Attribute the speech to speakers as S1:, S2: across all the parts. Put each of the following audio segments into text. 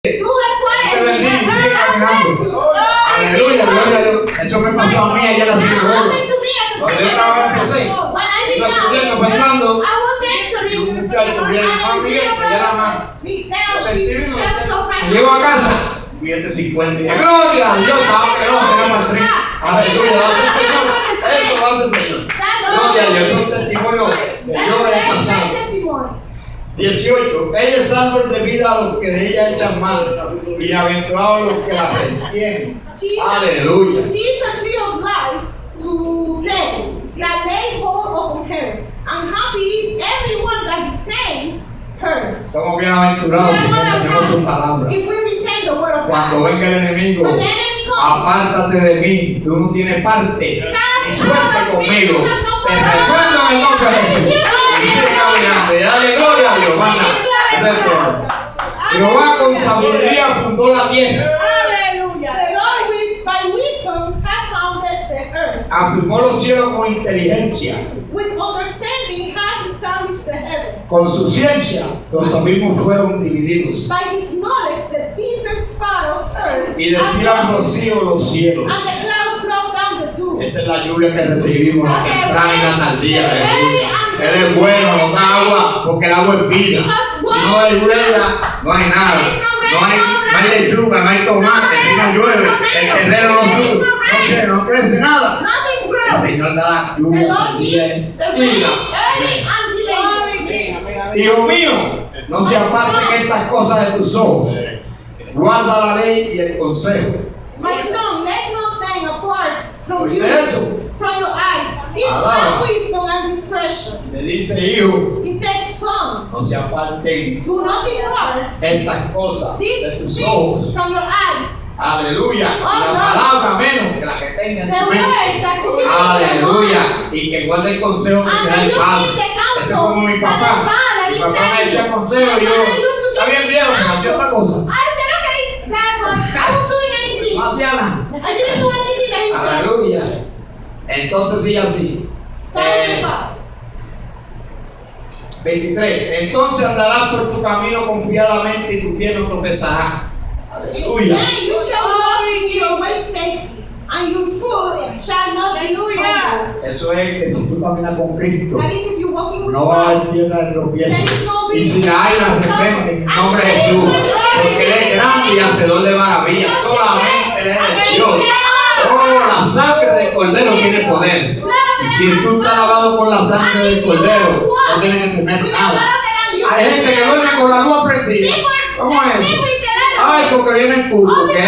S1: Te bendiga y sigue caminando. Aleluya, gloria a Dios. Eso me pasó a mí allá en la sinagoga. Cuando yo empecé, iba subiendo, Fernando, un muchacho viene más bien, que era más. Llego a casa, billete 50. Gloria a Dios, tenemos el tren. Aleluya, eso lo hace el Señor. Gloria a Dios, es un testimonio de Dios en el pasado. 18. Ella es árbol de vida a los que de ella echan mano. Bienaventurados los que la retienen. Aleluya.
S2: She's a tree of life to them that lay hold upon her. And happy is everyone that retains her.
S1: Somos bienaventurados si tenemos su palabra.
S2: If we retain the word of
S1: Cuando
S2: God.
S1: venga el enemigo,
S2: When the enemy comes,
S1: apártate de mí. Tú no tienes parte. Y suerte conmigo. Te recuerdo en el nombre de Jesús. Y sigue caminando. Y dale gloria a Dios. Manda. Jehová con sabiduría fundó la tierra.
S2: the Lord by wisdom has founded the earth.
S1: Afirmó los cielos con inteligencia.
S2: With understanding has established the heavens.
S1: Con su ciencia los abismos fueron divididos.
S2: By his knowledge the deepest part of earth.
S1: Y destilan rocío los cielos.
S2: And the clouds drop down the dew.
S1: Esa es la lluvia que recibimos la temprana y la tardía de Jesús. Él es bueno, nos da agua, porque el agua es vida. Si no hay lluvia, no hay nada. No hay lechuga, no hay tomate, si no llueve, el terreno no crece nada.
S2: Nothing
S1: El
S2: grows.
S1: Señor da
S2: The
S1: lluvia
S2: Lord gives
S1: también.
S2: the rain early and delayed.
S1: Hijo mío, no se aparten estas cosas de tus ojos. Guarda la ley y el consejo.
S2: My son, let nothing apart from you,
S1: ¿Oíste eso?
S2: from your eyes. Inside wisdom and discretion.
S1: Le dice, hijo,
S2: He said, son,
S1: no se aparten
S2: do not depart
S1: estas cosas de
S2: these
S1: tus
S2: things
S1: ojos.
S2: from your eyes.
S1: Aleluya. La palabra menos que la que tengan en
S2: The
S1: su
S2: word
S1: mente.
S2: that you believe in your heart.
S1: Aleluya. Y que guarde el consejo que te
S2: And
S1: da
S2: that
S1: el
S2: you
S1: Padre.
S2: keep the
S1: Ese es
S2: counsel
S1: como mi
S2: that the
S1: papá.
S2: Father
S1: Mi
S2: is
S1: papá me
S2: telling
S1: decía
S2: you.
S1: consejo y yo,
S2: My father used to
S1: está
S2: give
S1: bien
S2: me
S1: viejo, pero hacía
S2: counsel.
S1: otra cosa.
S2: I said, okay, Dad, I was doing anything.
S1: No hacía nada.
S2: I didn't do anything that he said.
S1: Aleluya. Entonces sigue así. 23. Entonces andarás por tu camino confiadamente y tu pie no tropezará. Aleluya.
S2: Then you shall walk in your way safely, and your foot shall not be stumbled.
S1: Eso es que si tú caminas con Cristo,
S2: That is, if you're walking with
S1: no va a haber
S2: Christ,
S1: piedra de tropiezo.
S2: there is no
S1: Y si
S2: reason.
S1: la hay, la reprende en el nombre de Jesús. Porque Él es grande y hacedor de maravillas. Solamente Él es Dios. Oh, la sangre del Cordero tiene poder. Y si tú estás lavado con la sangre del Cordero, no tienes que temer nada. Hay gente que duerme con la luz prendida. ¿Cómo es eso? Ay, porque viene el culto. Que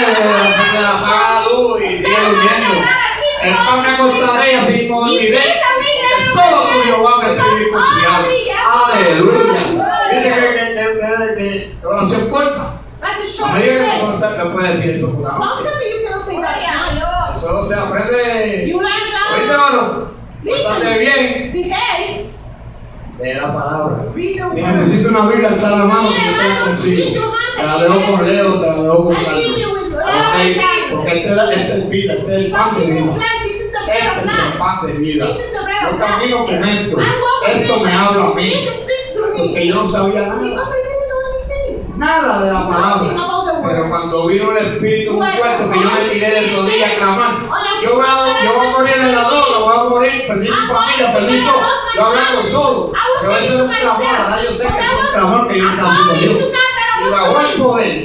S1: apaga la luz y sigue durmiendo. El pan me acostaré y así no dormiré. El solo tuyo va a recibir confiado. Aleluya. Viste que oración corta.
S2: That's a
S1: No
S2: short
S1: me digas que
S2: prayer.
S1: no puede decir eso por la
S2: Don't
S1: noche.
S2: tell me you cannot say that at night.
S1: Solo se aprende.
S2: You learn
S1: Oíste,
S2: that.
S1: hermano. Pórtate bien
S2: Behave.
S1: de la palabra.
S2: Read the
S1: Si
S2: word.
S1: necesito una Biblia, alza la mano que yo te la consigo. Te la dejo con Leo, te la dejo con
S2: I
S1: Carlos.
S2: give you with
S1: Ok, porque este es vida, este es el pan de
S2: This is
S1: vida.
S2: life. This is the bread
S1: Este
S2: of
S1: es el
S2: life.
S1: pan de vida.
S2: This is the bread
S1: Yo
S2: of life.
S1: camino con esto.
S2: I walk with
S1: Esto
S2: this.
S1: me habla a mí.
S2: This speaks to
S1: Porque
S2: me.
S1: yo no sabía nada.
S2: Because I didn't know anything.
S1: Nada de la
S2: Nothing
S1: palabra.
S2: about the word.
S1: Pero cuando vino el Espíritu en un cuarto que yo me tiré de rodillas a clamar, yo voy a morir en la droga, voy a morir, perdí mi familia, perdí todo. Yo hablando solo. Pero eso es un clamor, ahora yo sé que es un clamor que yo estaba haciendo Dios. Y bajó el poder.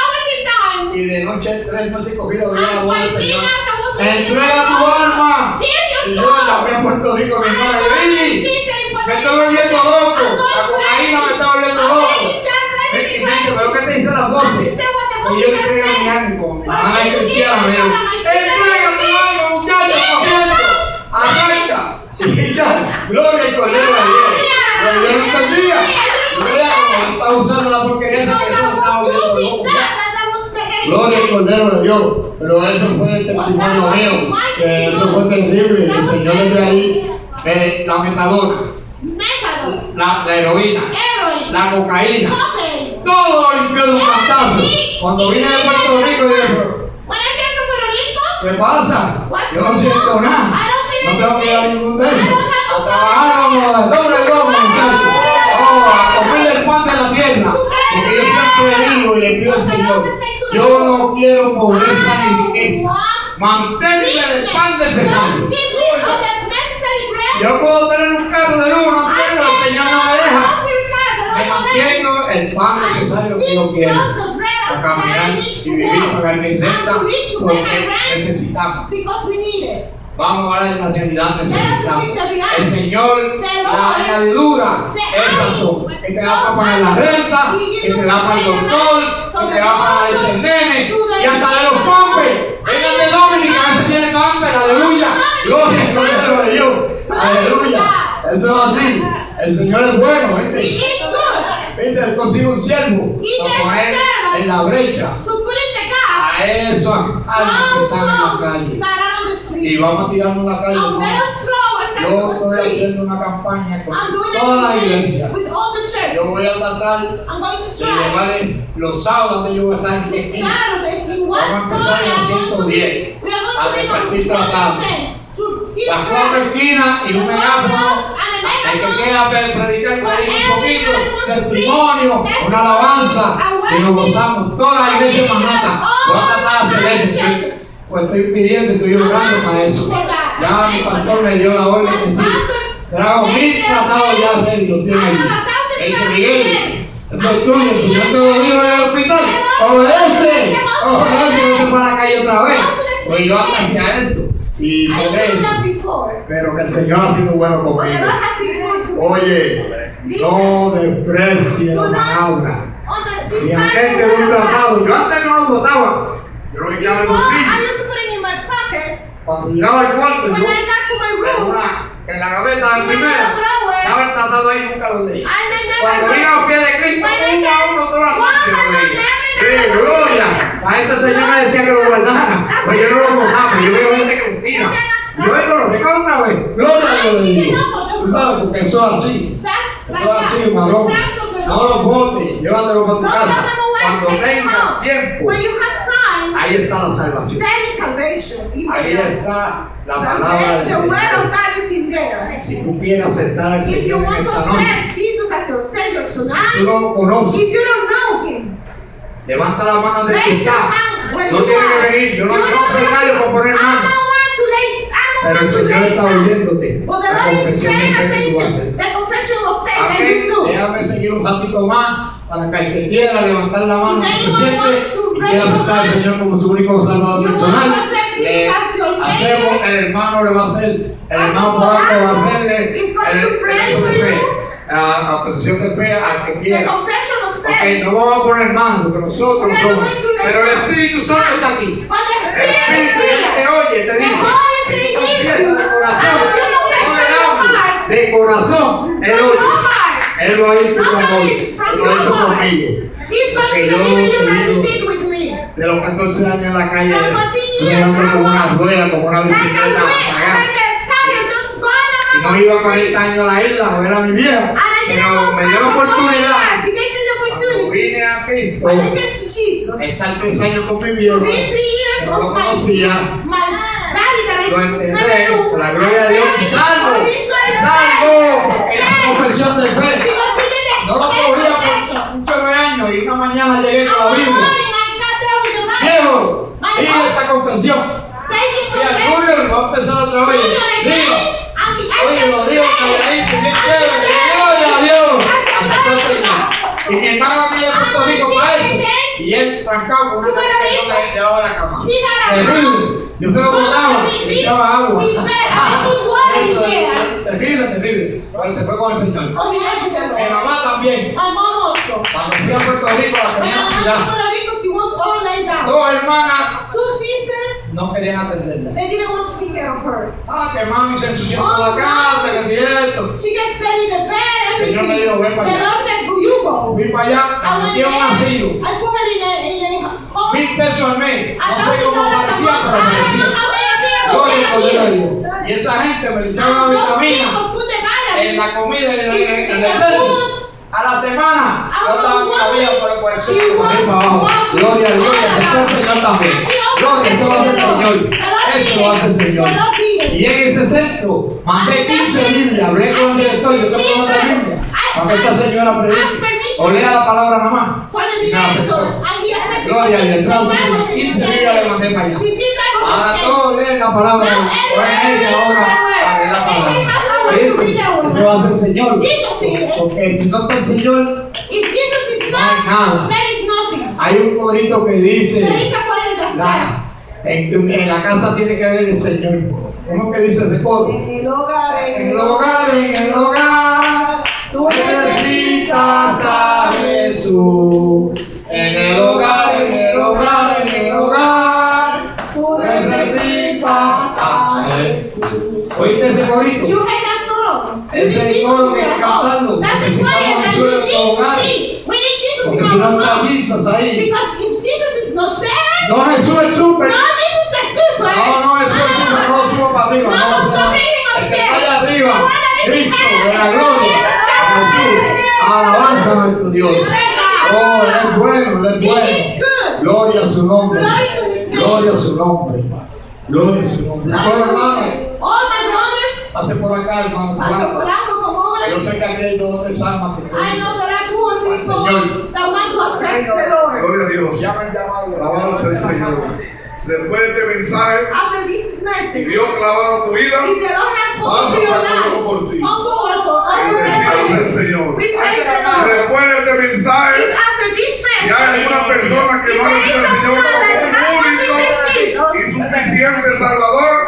S1: Y de noche, 3 noches cogidas, voy a la voz del Señor. Entrega tu alma. Y yo llamé a Puerto Rico, mi hermana, y me estoy volviendo loco. La cocaína me está volviendo loco. Y me dice, ¿pero qué te dice la voz? Y yo entregué mi alma con mi hermana cristiana. Me dijo, entrega tu alma, muchacho, cogiendo. Arranca. Y ya, gloria al Cordero de Dios. Pero yo no entendía. Yo veía como estaba usando la porquería esa que eso me estaba volviendo loco. Gloria al Cordero de Dios. Pero eso fue el testimonio mío. Que eso fue terrible. El Señor desde ahí, la metadona, la heroína, la cocaína, todo lo limpió de un cantazo. Cuando vine de Puerto Rico, dije, ¿qué pasa? Yo no siento nada. No tengo que ir a ningún de ellos. A trabajar como doble lomo, muchachos. Oh, a comer el pan de la tierra. Porque yo siempre digo le pido al Señor, yo no quiero pobreza ni riqueza. Manténme del pan necesario. Yo puedo tener un carro de uno, pero el Señor no me deja. Me mantengo el pan necesario que yo quiero para caminar y vivir, pagar mi renta, porque necesitamos. Vamos a ver la realidad necesitamos. El Señor, la añadidura, esas son. Que te da para pagar la renta, que te da para el doctor, que te da para el nene, y hasta de los hombres. Vengan de Dominica, a veces tienen hambre, aleluya. Gloria a Dios, aleluya. Esto es así. El Señor es bueno, ¿viste? ¿Viste? Él consigue un siervo para poner en la brecha a esos almas que están en la calle. Y vamos a tirarnos la calle. Yo estoy haciendo una campaña con toda la iglesia. Yo voy a tratar de llevarles los sábados de yo voy a estar en Chesina. Vamos a empezar en el 110 a repartir tratados. Las 4 esquinas y un megáfono. El que quiera predicar un poquito, testimonio, una alabanza, y nos gozamos. Toda la iglesia en Manhattan. Voy a tratar de hacer eso. Pues estoy pidiendo, estoy orando para eso. Ya mi pastor me dio la orden que sí. Trago 1000 tratados ya ready, los tiene ahí. Dice Miguel, esto es tuyo, el Señor te lo dijo en el hospital. Obedece, vete para la calle otra vez. Pues yo hacia esto. Y pero que el Señor ha sido bueno conmigo. Oye, no desprecies la palabra. Si aquel te dio un tratado, yo antes no lo botaba. Yo lo echaba en el bolsillo. Cuando llegaba al cuarto, yo en la gaveta del primero, estaba el tratado ahí, nunca lo leí. Cuando vino a pie de Cristo, uno toda la noche lo leí. Gloria. A este Señor me decía que lo guardara, pues yo no lo botaba, yo veo gente que lo tira. Yo vengo lo recuerdo una vez. Gloria a Dios. Tú sabes, porque eso es así. Eso es así, marrón. No los botes, llévatelo para tu casa. Cuando tengas tiempo, ahí está la salvación. Ahí está la palabra del Señor. Si tú quieres aceptar al Señor en esta noche, si tú no lo conoces, levanta la mano de que está. No tiene que venir. Yo no soy nadie por poner mano. Pero el Señor está oyéndote. La confesión de fe que tú vas a hacer. Amén. Déjame seguir un ratito más para que el que quiera levantar la mano y quiera aceptar al Señor como su único salvador personal. Hacemos, el hermano le va a hacer, el hermano Pablo va a hacerle la confesión de fe al que quiera. Ok, no vamos a poner mano porque nosotros somos. Pero el Espíritu Santo está aquí. El Espíritu te oye, te dice. De corazón, de corazón, Él lo ha hecho conmigo. Lo ha hecho conmigo. Porque yo de los 14 años en la calle, yo como una rueda, como una bicicleta, y no iba a 40 años a la isla a ver a mi vieja, pero me dio la oportunidad. Cuando vine a Cristo, estar 3 años con mi vieja, no lo conocía. Lo entendé, por la gloria de Dios, salvo, esa confesión de fe. No lo cogía por muchos años y una mañana llegué con la Biblia. Viejo, diga esta confesión. Y al Julio va a empezar otra vez. Digo, oye, lo digo calladito, bien chévere, gloria a Dios. Y mi hermano venía de Puerto Rico para eso. Y él trancado con una canción debajo de la cama. Terrible. Yo se lo botaba y echaba agua. Terrible. Pero se fue con el Señor. Mi mamá también. Cuando fui a Puerto Rico la tenía ya. 2 hermanas no querían atenderla. Que mami se ensució toda la casa, que si esto. El Señor me dijo, ven para allá. Fui para allá, me metí a un asilo. 1000 pesos al mes. No sé cómo parecía, pero parecía. Y esa gente me echaba una vitamina en la comida, en el a la semana. Yo estaba con la vida por el cuerpo para abajo. Gloria a Dios, aceptó al Señor también. Gloria, eso lo hace el Señor. Eso lo hace el Señor. Y en ese centro mandé 15 Biblias. Hablé con el director, yo tengo que mandar Biblia para que esta señora predique o lea la palabra nada más. Gloria a Dios, 15 Biblias le mandé para allá. Ahora todos leen la palabra. Ahora a la palabra. Eso lo hace el Señor. Porque si no está el Señor, no hay nada. Hay un corito que dice, en la casa tiene que haber el Señor. ¿Cómo que dice ese coro? En el hogar, tú necesitas a Jesús. En el hogar, tú necesitas a Jesús. ¿Oíste ese corito? Ese coro que está cantando. Necesitamos a Jesús en los hogares. Porque si no está Jesus ahí. No, Jesús es súper. No, Jesús es súper. No, no suba para arriba. No, vaya arriba. Cristo de la gloria. Jesús. Alabanza a nuestro Dios. Oh, Él es bueno, Él es bueno. Gloria a su nombre. Gloria a su nombre. Gloria a su nombre. Pase por acá, hermano. Yo sé que aquí hay 2 o 3 almas que
S3: Gloria a Dios. Alabado sea el Señor. Después de este mensaje, Dios ha clavado tu vida. Vamos a por ti. Bendecido el Señor. Después de este mensaje, ya hay una persona que no ha recibido al Señor como único y suficiente Salvador.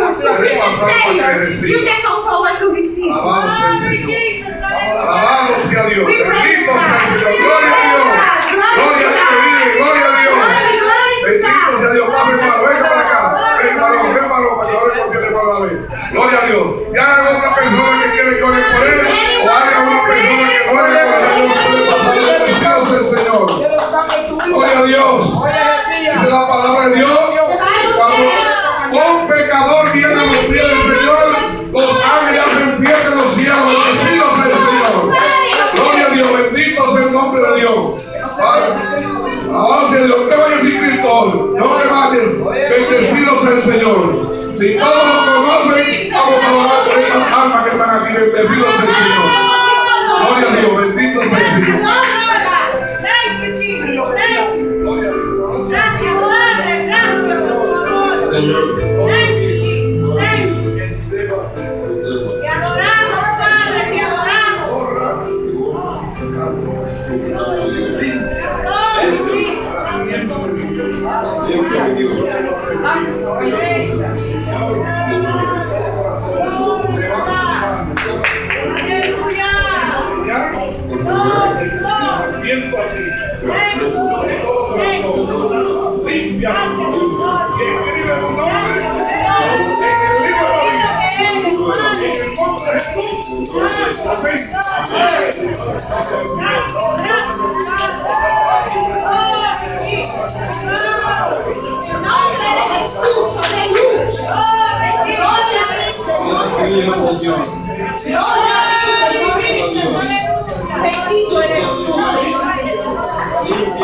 S3: Alabado sea el Señor. Alabado sea Dios. Bendito sea el Señor. Gloria a Dios. Gloria a Dios. Gloria a Dios. Bendito sea Dios. Venga para acá. Ven varón, para que ore por 7 por la vez. Gloria a Dios. Ya hay otra persona que quiere que ore por él, o hay una persona que ore por él, puede pasar. Bendito sea el Señor. Gloria a Dios. Dice la palabra de Dios. Cuando un pecador viene a los pies del Señor, los ángeles hacen fiesta en los cielos. Bendito sea el Señor. Gloria a Dios. Bendito sea el nombre de Dios. Ahora si Dios te vayas sin Cristo, no te vayas. Bendecido sea el Señor. Si todos lo conocen, vamos a orar por estas almas que están aquí. Bendecido sea el Señor. Gloria a Dios. Bendito sea el Señor.
S2: Bendito eres tú, Señor Jesús.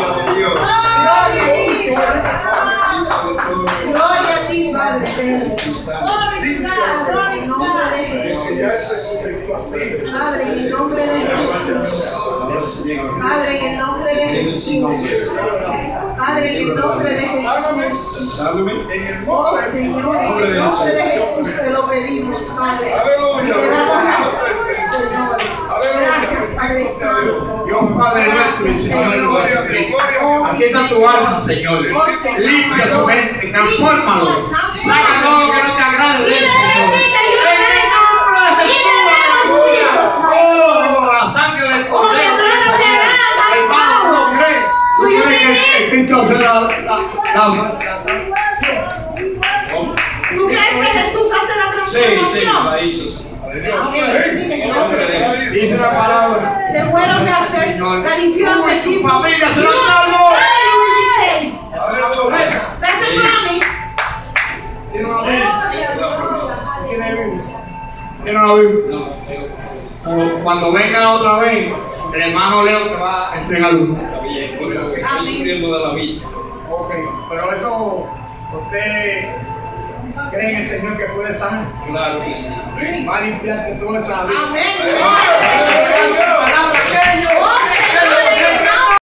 S2: Gloria a ti, Padre eterno. Padre, en nombre de Jesús. Padre, en el nombre de Jesús. Padre, en el nombre de Jesús. Padre, en el nombre de Jesús. Oh Señor, en el nombre de Jesús te lo pedimos, Padre. Te damos la Señor. Gracias, Padre Santo.
S1: Dios Padre nuestro y Señor, aquí está tu alma, Señor. Limpia su mente, transfórmalo. Saca todo lo que no te agrade de él, Señor. En el nombre de Jesús, oh, la sangre del Cordero. Hermano, ¿no cree? ¿Tú crees que Cristo hace la
S2: ¿Tú crees que Jesús hace la transformación?
S4: Sí, la hizo.
S1: Dice la palabra.
S2: The word of God says that if you accept Jesus, your family will be saved. That's a promise.
S1: ¿Tiene una Biblia? Cuando venga otra vez, el hermano Leo te va a entregar uno.
S4: sufriendo de la vista.
S1: Ok, pero eso, ¿usted cree en el Señor que puede sanar?
S4: Claro que sí.
S1: Va a limpiarte toda esa vida.
S2: Amén.
S1: Palabra aquello